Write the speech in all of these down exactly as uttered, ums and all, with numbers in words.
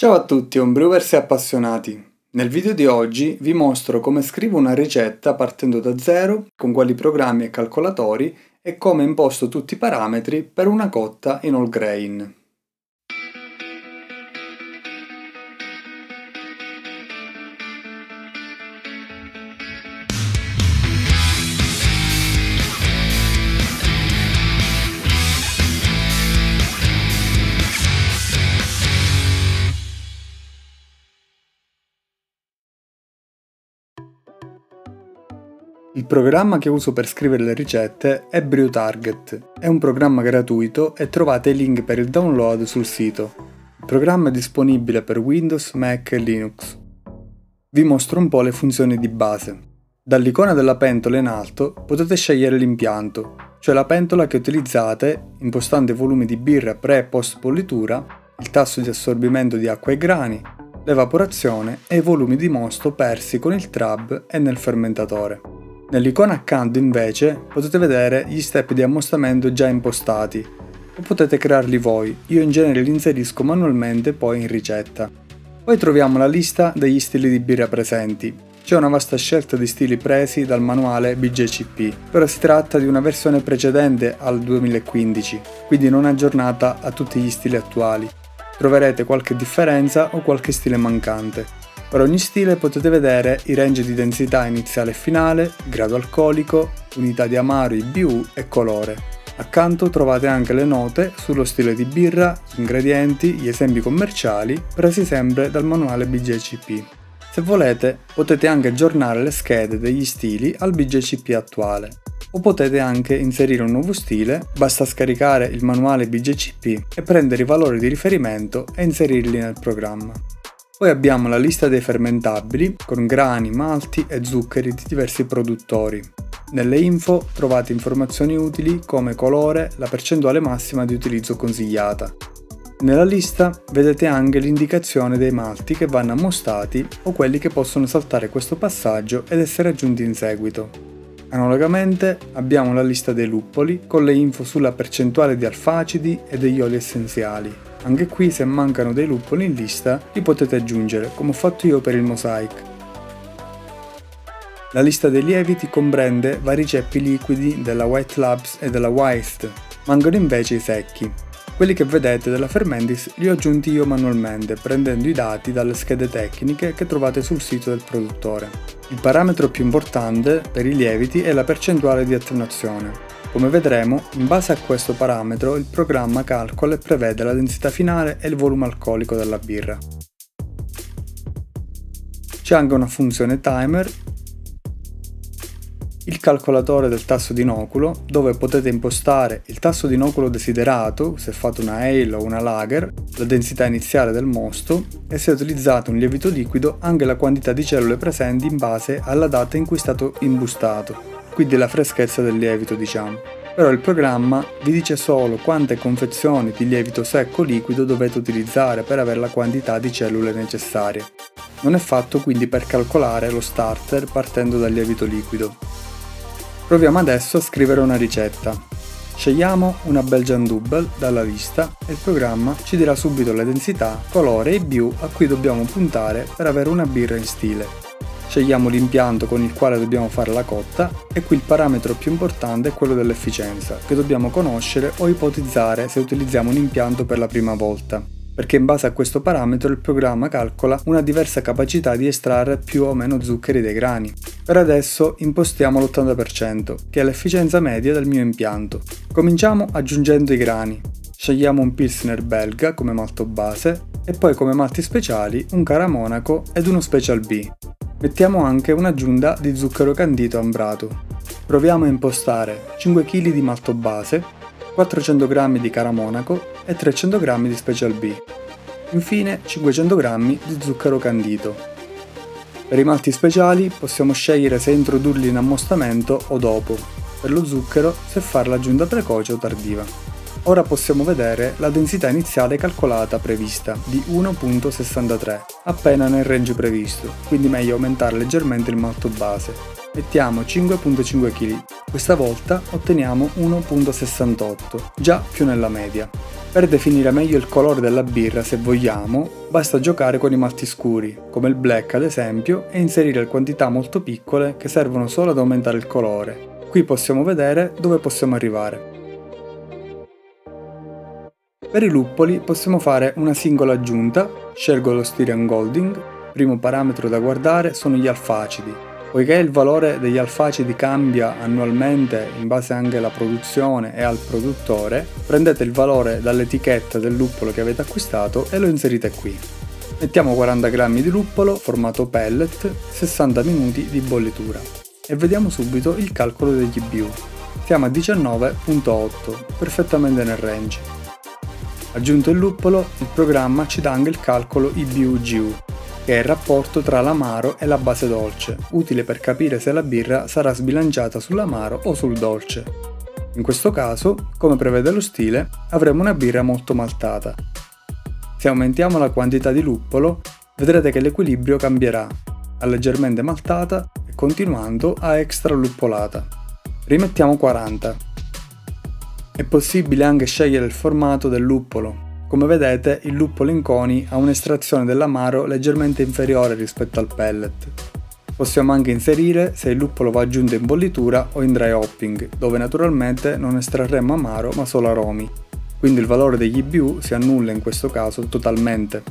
Ciao a tutti homebrewers e appassionati! Nel video di oggi vi mostro come scrivo una ricetta partendo da zero, con quali programmi e calcolatori e come imposto tutti i parametri per una cotta in whole grain. Il programma che uso per scrivere le ricette è BrewTarget, è un programma gratuito e trovate i link per il download sul sito. Il programma è disponibile per Windows, Mac e Linux. Vi mostro un po' le funzioni di base. Dall'icona della pentola in alto potete scegliere l'impianto, cioè la pentola che utilizzate, impostando i volumi di birra pre e post bollitura, il tasso di assorbimento di acqua e grani, l'evaporazione e i volumi di mosto persi con il trub e nel fermentatore. Nell'icona accanto invece potete vedere gli step di ampostamento già impostati, o potete crearli voi, io in genere li inserisco manualmente poi in ricetta. Poi troviamo la lista degli stili di birra presenti, c'è una vasta scelta di stili presi dal manuale B J C P, però si tratta di una versione precedente al duemilaquindici, quindi non aggiornata a tutti gli stili attuali. Troverete qualche differenza o qualche stile mancante. Per ogni stile potete vedere i range di densità iniziale e finale, grado alcolico, unità di amaro I B U e colore. Accanto trovate anche le note sullo stile di birra, gli ingredienti, gli esempi commerciali, presi sempre dal manuale B J C P. Se volete potete anche aggiornare le schede degli stili al B J C P attuale. O potete anche inserire un nuovo stile, basta scaricare il manuale B J C P e prendere i valori di riferimento e inserirli nel programma. Poi abbiamo la lista dei fermentabili con grani, malti e zuccheri di diversi produttori. Nelle info trovate informazioni utili come colore, la percentuale massima di utilizzo consigliata. Nella lista vedete anche l'indicazione dei malti che vanno ammostati o quelli che possono saltare questo passaggio ed essere aggiunti in seguito. Analogamente abbiamo la lista dei luppoli con le info sulla percentuale di alfacidi e degli oli essenziali. Anche qui se mancano dei luppoli in lista li potete aggiungere, come ho fatto io per il Mosaic. La lista dei lieviti comprende vari ceppi liquidi della White Labs e della Weist, mancano invece i secchi. Quelli che vedete della Fermentis li ho aggiunti io manualmente, prendendo i dati dalle schede tecniche che trovate sul sito del produttore. Il parametro più importante per i lieviti è la percentuale di attenuazione. Come vedremo, in base a questo parametro il programma calcola e prevede la densità finale e il volume alcolico della birra. C'è anche una funzione timer, il calcolatore del tasso di inoculo, dove potete impostare il tasso di inoculo desiderato, se fate una ale o una lager, la densità iniziale del mosto e se utilizzate un lievito liquido anche la quantità di cellule presenti in base alla data in cui è stato imbustato. Quindi la freschezza del lievito diciamo. Però il programma vi dice solo quante confezioni di lievito secco liquido dovete utilizzare per avere la quantità di cellule necessarie. Non è fatto quindi per calcolare lo starter partendo dal lievito liquido. Proviamo adesso a scrivere una ricetta. Scegliamo una Belgian Double dalla lista e il programma ci dirà subito la densità, colore e I B U a cui dobbiamo puntare per avere una birra in stile. Scegliamo l'impianto con il quale dobbiamo fare la cotta e qui il parametro più importante è quello dell'efficienza, che dobbiamo conoscere o ipotizzare se utilizziamo un impianto per la prima volta, perché in base a questo parametro il programma calcola una diversa capacità di estrarre più o meno zuccheri dai grani. Per adesso impostiamo l'ottanta per cento, che è l'efficienza media del mio impianto. Cominciamo aggiungendo i grani. Scegliamo un Pilsner belga come malto base e poi come malti speciali un Cara Monaco ed uno Special B. Mettiamo anche un'aggiunta di zucchero candito ambrato. Proviamo a impostare cinque chili di malto base, quattrocento grammi di Cara Monaco e trecento grammi di Special B. Infine cinquecento grammi di zucchero candito. Per i malti speciali possiamo scegliere se introdurli in ammostamento o dopo. Per lo zucchero se fare l'aggiunta precoce o tardiva. Ora possiamo vedere la densità iniziale calcolata prevista di uno virgola sessantatré, appena nel range previsto, quindi meglio aumentare leggermente il malto base. mettiamo cinque virgola cinque chili, questa volta otteniamo uno virgola sessantotto, già più nella media. Per definire meglio il colore della birra, se vogliamo, basta giocare con i malti scuri, come il black ad esempio, e inserire quantità molto piccole che servono solo ad aumentare il colore. Qui possiamo vedere dove possiamo arrivare. Per i luppoli possiamo fare una singola aggiunta, scelgo lo Styrian Golding, primo parametro da guardare sono gli alfacidi. Poiché il valore degli alfacidi cambia annualmente in base anche alla produzione e al produttore, prendete il valore dall'etichetta del luppolo che avete acquistato e lo inserite qui. Mettiamo quaranta grammi di luppolo, formato pellet, sessanta minuti di bollitura. E vediamo subito il calcolo degli I B U. Siamo a diciannove virgola otto, perfettamente nel range. Aggiunto il luppolo, il programma ci dà anche il calcolo I B U G U, che è il rapporto tra l'amaro e la base dolce, utile per capire se la birra sarà sbilanciata sull'amaro o sul dolce. In questo caso, come prevede lo stile, avremo una birra molto maltata. Se aumentiamo la quantità di luppolo, vedrete che l'equilibrio cambierà, a leggermente maltata e continuando a extra luppolata. Rimettiamo quaranta. È possibile anche scegliere il formato del luppolo. Come vedete, il luppolo in coni ha un'estrazione dell'amaro leggermente inferiore rispetto al pellet. Possiamo anche inserire se il luppolo va aggiunto in bollitura o in dry hopping, dove naturalmente non estrarremo amaro ma solo aromi. Quindi il valore degli I B U si annulla in questo caso totalmente.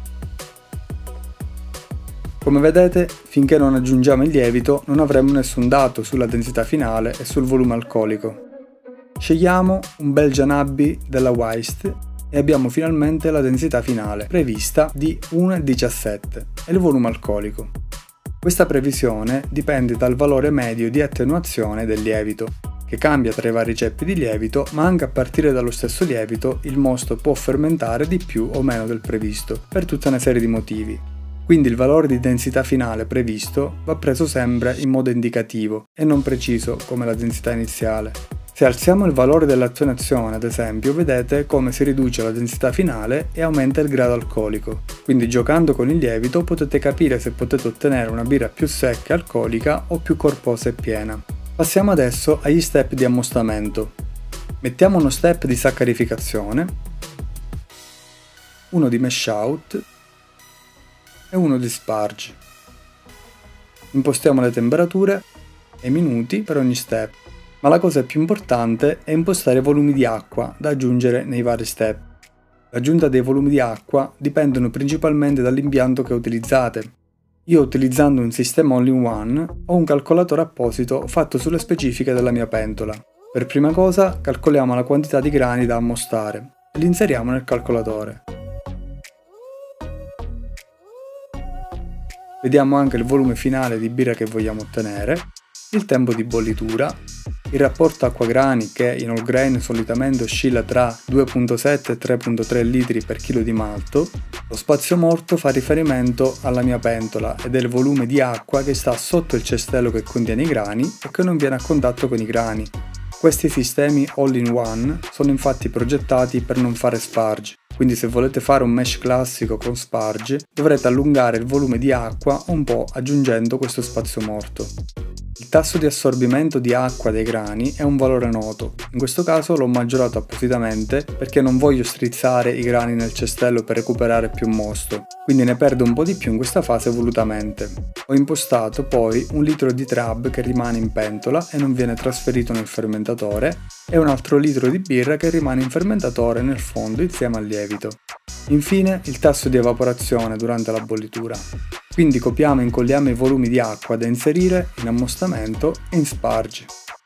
Come vedete, finché non aggiungiamo il lievito non avremo nessun dato sulla densità finale e sul volume alcolico. Scegliamo un Belgian Abbey della Wist e abbiamo finalmente la densità finale prevista di uno virgola diciassette e il volume alcolico. Questa previsione dipende dal valore medio di attenuazione del lievito, che cambia tra i vari ceppi di lievito, ma anche a partire dallo stesso lievito il mosto può fermentare di più o meno del previsto, per tutta una serie di motivi. Quindi il valore di densità finale previsto va preso sempre in modo indicativo e non preciso come la densità iniziale. Se alziamo il valore dell'attenuazione, ad esempio, vedete come si riduce la densità finale e aumenta il grado alcolico. Quindi giocando con il lievito potete capire se potete ottenere una birra più secca e alcolica o più corposa e piena. Passiamo adesso agli step di ammostamento. Mettiamo uno step di saccarificazione, uno di mash out e uno di sparge. Impostiamo le temperature e i minuti per ogni step. Ma la cosa più importante è impostare i volumi di acqua da aggiungere nei vari step. L'aggiunta dei volumi di acqua dipendono principalmente dall'impianto che utilizzate. Io, utilizzando un sistema all-in-one, ho un calcolatore apposito fatto sulle specifiche della mia pentola. Per prima cosa calcoliamo la quantità di grani da ammostare e li inseriamo nel calcolatore. Vediamo anche il volume finale di birra che vogliamo ottenere, il tempo di bollitura, il rapporto acqua-grani che in all grain solitamente oscilla tra due virgola sette e tre virgola tre litri per chilo di malto. Lo spazio morto fa riferimento alla mia pentola ed è il volume di acqua che sta sotto il cestello che contiene i grani e che non viene a contatto con i grani. Questi sistemi all-in-one sono infatti progettati per non fare sparge, quindi se volete fare un mash classico con sparge dovrete allungare il volume di acqua un po' aggiungendo questo spazio morto. Il tasso di assorbimento di acqua dei grani è un valore noto, in questo caso l'ho maggiorato appositamente perché non voglio strizzare i grani nel cestello per recuperare più mosto, quindi ne perdo un po' di più in questa fase volutamente. Ho impostato poi un litro di trab che rimane in pentola e non viene trasferito nel fermentatore e un altro litro di birra che rimane in fermentatore nel fondo insieme al lievito. Infine il tasso di evaporazione durante la bollitura. Quindi copiamo e incolliamo i volumi di acqua da inserire in ammostamento e in sparge.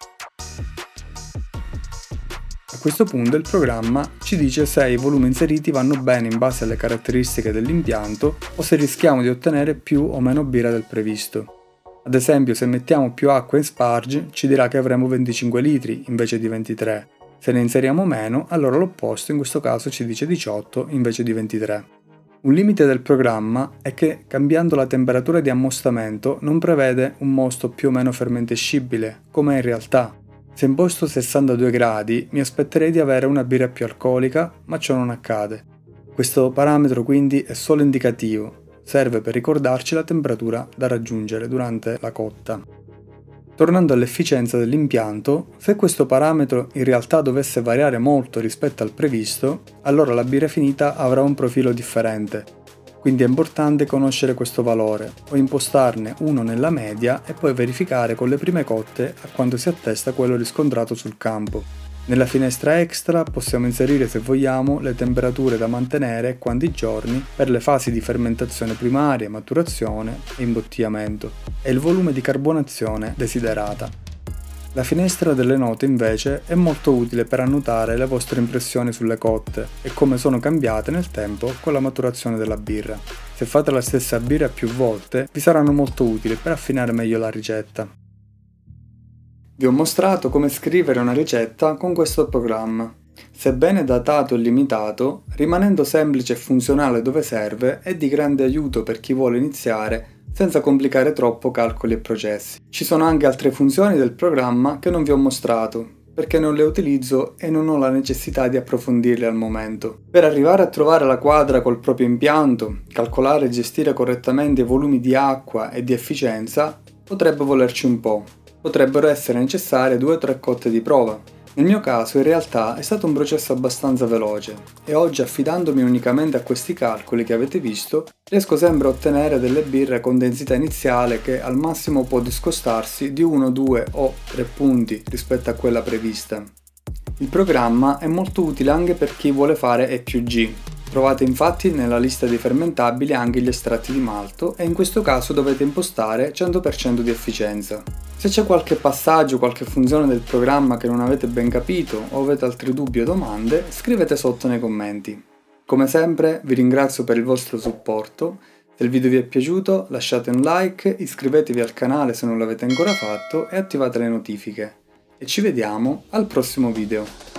A questo punto il programma ci dice se i volumi inseriti vanno bene in base alle caratteristiche dell'impianto o se rischiamo di ottenere più o meno birra del previsto. Ad esempio, se mettiamo più acqua in sparge ci dirà che avremo venticinque litri invece di ventitré. Se ne inseriamo meno, allora l'opposto, in questo caso ci dice diciotto invece di ventitré. Un limite del programma è che cambiando la temperatura di ammostamento non prevede un mosto più o meno fermentescibile, come è in realtà. Se imposto sessantadue gradi mi aspetterei di avere una birra più alcolica, ma ciò non accade. Questo parametro quindi è solo indicativo, serve per ricordarci la temperatura da raggiungere durante la cotta. Tornando all'efficienza dell'impianto, se questo parametro in realtà dovesse variare molto rispetto al previsto, allora la birra finita avrà un profilo differente. Quindi è importante conoscere questo valore o impostarne uno nella media e poi verificare con le prime cotte a quanto si attesta quello riscontrato sul campo. Nella finestra extra possiamo inserire, se vogliamo, le temperature da mantenere e quanti giorni per le fasi di fermentazione primaria, maturazione e imbottigliamento e il volume di carbonazione desiderata. La finestra delle note invece è molto utile per annotare le vostre impressioni sulle cotte e come sono cambiate nel tempo con la maturazione della birra. Se fate la stessa birra più volte vi saranno molto utili per affinare meglio la ricetta. Vi ho mostrato come scrivere una ricetta con questo programma. Sebbene datato e limitato, rimanendo semplice e funzionale dove serve, è di grande aiuto per chi vuole iniziare senza complicare troppo calcoli e processi. Ci sono anche altre funzioni del programma che non vi ho mostrato, perché non le utilizzo e non ho la necessità di approfondirle al momento. Per arrivare a trovare la quadra col proprio impianto, calcolare e gestire correttamente i volumi di acqua e di efficienza, potrebbe volerci un po'. Potrebbero essere necessarie due o tre cotte di prova. Nel mio caso in realtà è stato un processo abbastanza veloce e oggi, affidandomi unicamente a questi calcoli che avete visto, riesco sempre a ottenere delle birre con densità iniziale che al massimo può discostarsi di uno, due o tre punti rispetto a quella prevista. Il programma è molto utile anche per chi vuole fare E più G. Trovate infatti nella lista dei fermentabili anche gli estratti di malto e in questo caso dovete impostare cento per cento di efficienza. Se c'è qualche passaggio, qualche funzione del programma che non avete ben capito o avete altri dubbi o domande, scrivete sotto nei commenti. Come sempre vi ringrazio per il vostro supporto, se il video vi è piaciuto lasciate un like, iscrivetevi al canale se non l'avete ancora fatto e attivate le notifiche. E ci vediamo al prossimo video.